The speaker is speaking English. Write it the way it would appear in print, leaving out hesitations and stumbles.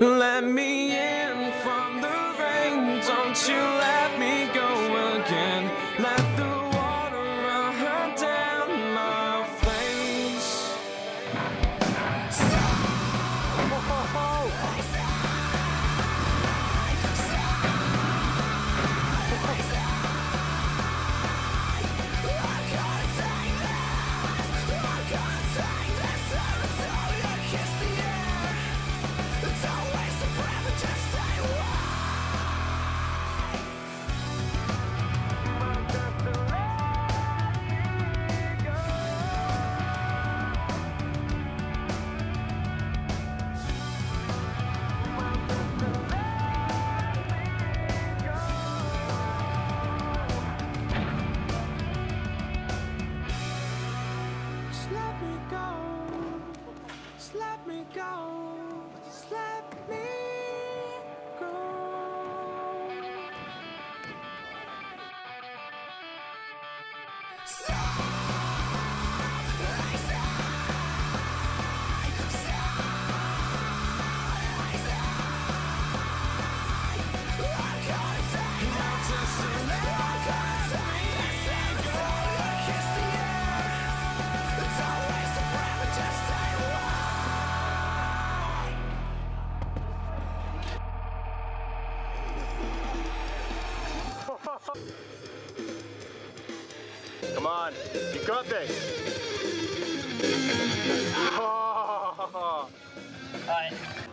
Let me in from the rain, don't you let me go again. Let the water run down my face. Just let me go. Just let me go. Come on, you got this. Oh. All right.